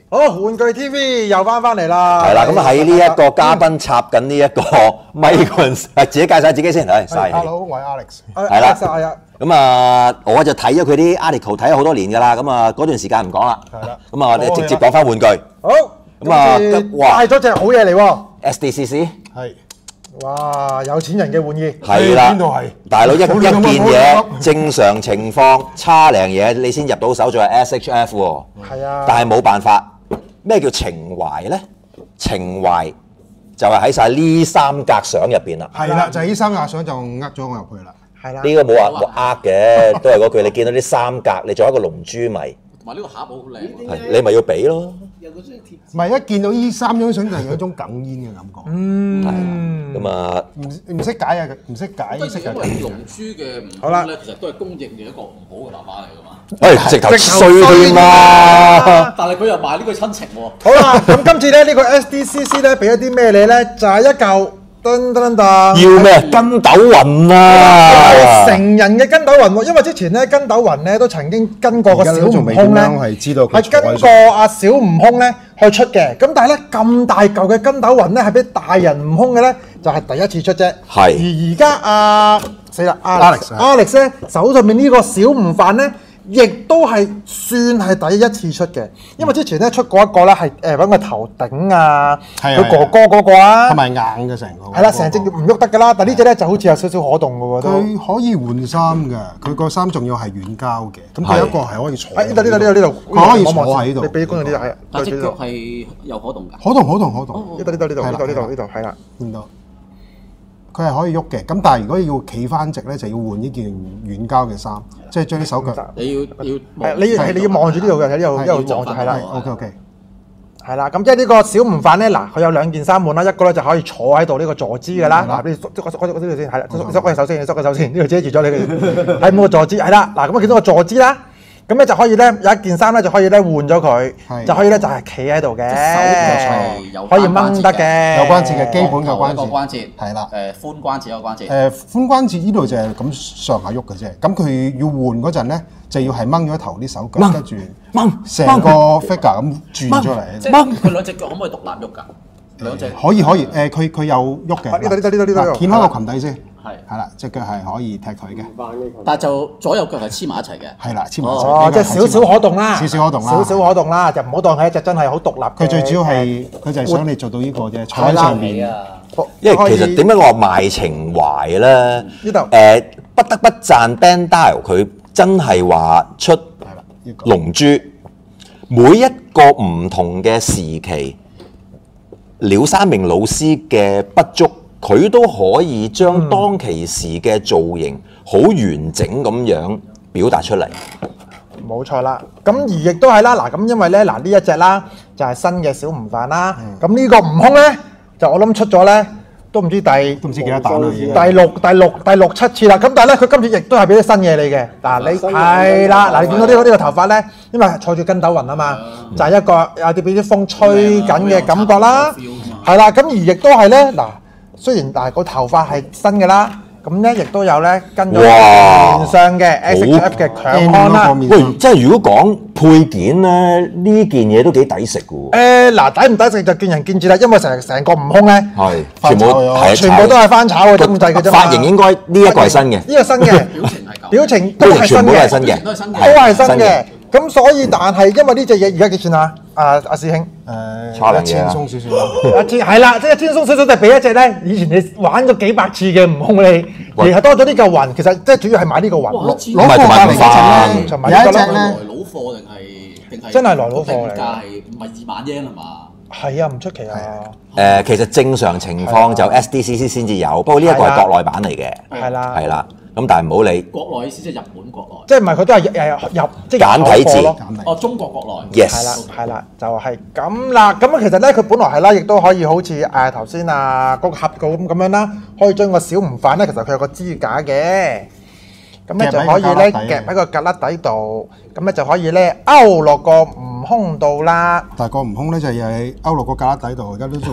好，玩具 TV 又翻嚟啦。 係啦，咁喺呢一個嘉賓插緊呢一個咪嗰陣時，自己介紹自己先，係晒。 Hello， 我係 Alex。 係啦， 係啊。 咁啊，我就睇咗佢啲 article 睇咗好多年㗎啦。咁啊，嗰段時間唔講啦。 係啦。 咁啊，我哋直接講翻玩具。 好。 咁啊， 哇！帶咗隻好嘢嚟喎。 SDCC。 係。 哇！有錢人嘅玩意。 係啦。 邊度係？ 大佬一件嘢，正常情況差零嘢，你先入到手，仲係 SHF 喎。 係啊。 但係冇辦法。咩叫情懷咧？情懷就係喺晒呢三格相入邊啦。 係啦，就係呢三格相就呃咗我入去啦。 係啦。 呢個冇話呃嘅，都係嗰句，你見到啲三格，你做一個龍珠迷， 同埋呢個盒好靚， 係你咪要俾咯。 有嗰張貼。 唔係一見到呢三張相就有一種哽咽嘅感覺。 咁啊， 唔識解啊，唔識解釋因為龍珠嘅唔好咧，其實都係公認嘅一個唔好嘅爸爸嚟㗎嘛。 直頭衰添啦！ 但係佢又賣呢個親情喎。 好啦，咁今次咧呢個 SDCC 咧俾咗啲咩你咧？就係一嚿噔噔噔。 要咩？筋斗雲啊！ 成人嘅筋斗雲喎，因為之前咧筋斗雲咧都曾經跟過個小悟空咧，係跟過阿小悟空咧去出嘅。咁但係咧咁大嚿嘅筋斗雲咧係俾大人悟空嘅咧，就係第一次出啫。 係。 而家死啦 Alex 咧手上面呢個小悟飯咧。亦都係算係第一次出嘅，因為之前咧出過一個咧係揾個頭頂啊，佢哥哥嗰個啊， 係咪硬嘅成個？ 係啦，成隻唔喐得㗎啦，但呢隻咧就好似有少少可動嘅喎都。 佢可以換衫㗎，佢個衫仲要係軟膠嘅，咁佢一個係可以坐。 呢度， 佢可以坐喺度。 你俾觀眾呢度係。 但隻腳係有可動㗎。 可動。 呢度係啦。 見到。佢係可以喐嘅，咁但係如果要企翻直咧，就要換呢件軟膠嘅衫，即係將啲手腳。 你要望住呢度嘅，喺呢度望住係啦。 OK。係啦，咁即係呢個小悟飯咧，嗱，佢有兩件衫換啦，一個咧就可以坐喺度呢個坐姿㗎啦。嗱，你縮呢度先，係啦，縮個手先，呢度遮住咗你嘅，睇冇個坐姿，係啦，嗱，咁啊見到個坐姿啦。咁咧就可以咧有一件衫咧就可以咧換咗佢，就可以咧就係企喺度嘅，可以掹得嘅， 有關節嘅基本嘅關節， 係啦， 髖關節有關節， 髖關節呢度就係咁上下喐嘅啫。咁佢要換嗰陣咧，就要係掹咗頭啲手腳，跟住成個 figure 咁轉出嚟。 即係佢兩隻腳可唔可以獨立喐㗎？兩隻可以，佢有喐嘅。 呢度， 掀開個裙底先。 係啦，隻腳係可以踢腿嘅， 但係就左右腳係黐埋一齊嘅。 係啦，黐埋一齊。 即係少少可動啦，少可動啦，就唔好當係一隻真係好獨立。 佢最主要係佢就係想你做到呢個啫，坐喺上面。 因為其實點解我話賣情懷咧？ 呢度不得不讚 Bandai 佢真係話出龍珠，每一個唔同嘅時期，廖山明老師嘅筆觸。佢都可以將當其時嘅造型好完整咁樣表達出嚟。 冇錯啦，咁而亦都係啦，嗱咁因為咧嗱呢一隻啦就係新嘅小悟飯啦，咁呢個悟空咧就我諗出咗咧都唔知幾多彈啦，第六七次啦，咁但係咧佢今次亦都係俾啲新嘢你嘅，嗱你係啦，嗱你見到呢個頭髮咧，因為坐住筋斗雲啊嘛，就係一個有啲俾啲風吹緊嘅感覺啦，係啦，咁而亦都係咧嗱。雖然但係個頭髮係新嘅啦，咁咧亦都有咧跟咗面上嘅 SHF 嘅強悍啦。 喂，即係如果講配件咧，呢件嘢都幾抵食嘅喎。 嗱，抵唔抵食就見仁見智啦，因為成個悟空咧係全部都係翻炒嘅咁滯嘅啫嘛。 髮型應該呢一個係新嘅， 呢個新嘅表情都係新嘅， 都係新嘅， 都係新嘅。咁所以但係因為呢隻嘢而家幾錢啊？阿師兄差兩嘢輕鬆少少。 係啦，即係輕鬆少少就俾一隻咧，以前你玩咗幾百次嘅悟空你，而係多咗呢嚿雲，其實即係主要係買呢個雲。 攞貨嚟嘅同埋有一隻咧，來佬貨定係真係來佬貨嚟？ 定價係唔係2萬英係嘛？ 係啊，唔出奇啊！ 其實正常情況就 SDCC 先至有，不過呢一個係國內版嚟嘅，係啦。咁但係唔好理。 國內意思即係日本國內。 即係唔係佢都係入即係簡體字咯。中國國內。 Yes。 係啦，就係咁啦。咁啊，其實咧佢本來係啦，亦都可以好似頭先嗰個盒咁樣啦，可以將個小悟飯咧，其實佢有個支架嘅，咁咧就可以咧夾喺個格旯底度，咁咧就可以咧勾落個悟空度啦。 但係個悟空咧就係勾落個格旯底度，而家都做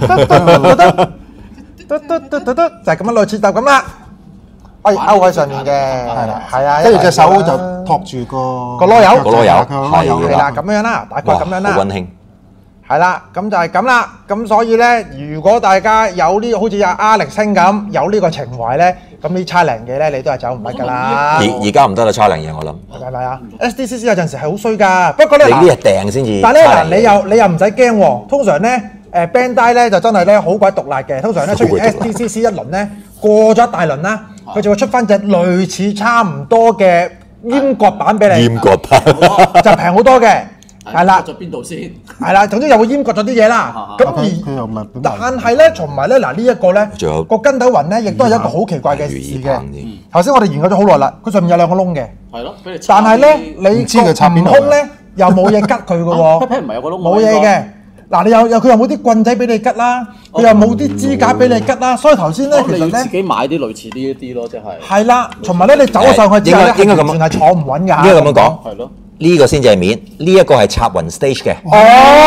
就係咁樣類似就咁啦。可以勾喺上面嘅，係啊， 跟住隻手就托住個籮柚， 係啦， 咁樣啦，大概咁樣啦。 好溫馨。 係啦，咁就係咁啦。咁所以咧，如果大家有呢好似阿 Alex 兄咁有呢個情懷咧，咁呢差零嘢咧，你都係走唔甩㗎啦。 而家唔得啦，差零嘢我諗。 係咪啊 ？SDCC 有陣時係好衰㗎，不過咧你呢日訂先至。 但係咧嗱，你又唔使驚喎。通常咧，Bandai 咧就真係咧好鬼毒辣嘅。通常咧出完 SDCC 一輪咧，過咗一大輪啦，佢就會出翻隻類似差唔多嘅閹割版俾你。 閹割版就平好多嘅。係啦， 咗邊度先？ 係啦，總之又會閹割咗啲嘢啦。咁但係咧，同埋咧嗱呢一個咧，個筋斗雲咧，亦都係一個好奇怪嘅事嘅。頭先我哋研究咗好耐啦，佢上面有兩個窿嘅。 係咯，俾你。 但係咧，你個悟空咧又冇嘢吉佢嘅喎。 唔係有個窿。 冇嘢嘅。嗱，佢又冇啲棍仔俾你吉啦，佢又冇啲支架俾你吉啦，所以頭先咧其實咧， 自己買啲類似呢一啲咯，即係。 係啦，同埋咧你走上去之後咧， 應該咁完全係坐唔穩㗎。 應該咁樣講。 係咯。 呢個先至係面，呢一個係插雲 stage 嘅。 哦，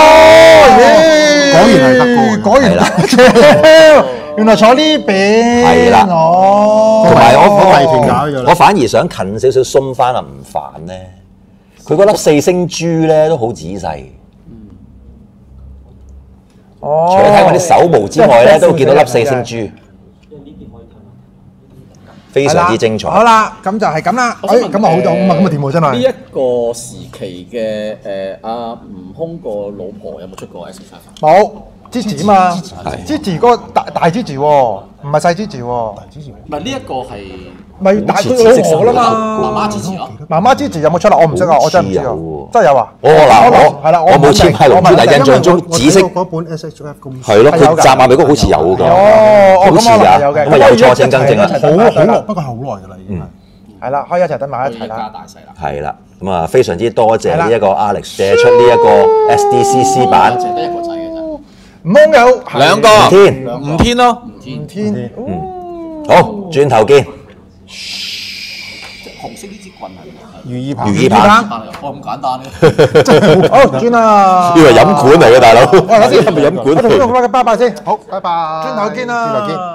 果然係得嘅， 果然係。原來坐呢邊。 係啦。 哦。 同埋我反而想近少少鬆翻啊吳凡咧，佢嗰粒四星珠咧都好仔細。 哦。 除咗睇我啲手模之外咧，都見到粒四星珠。非常之精彩。 好啦，咁就係咁啦。咁啊好咗，咁啊點喎真係？ 呢一個時期嘅阿悟空個老婆有冇出過 S 三？ 冇，支持啊嘛，支持嗰個大支持喎，唔係細支持喎。 唔係呢一個係咪大佢老婆啦嘛？ 媽媽支持咯。 媽媽支持有冇出啦？我唔識啊，我真係唔知啊。真係有啊？ 係啦，我冇簽係龍珠，但係印象中紫色嗰本 SHF 咁係咯，佢集馬美谷好似有㗎。 好似啊， 有嘅。 咁啊有錯請更正啦。 好耐，不過係好耐㗎啦已經。 係啦，可以一齊等埋一齊啦。 大細啦。 係啦，咁啊非常之多謝呢一個 Alex 借出呢一個 SDCC 版。 淨得一個仔嘅啫。 悟空有兩個五天咯， 五天。 好，轉頭見。 紅色呢支棍係如意棒。 如意棒。 咁簡單嘅。 好，轉啊！ 以為飲管嚟嘅大佬。 係咪飲管嚟？ 拜拜先。 好，拜拜。 轉頭見啊！ 轉頭見。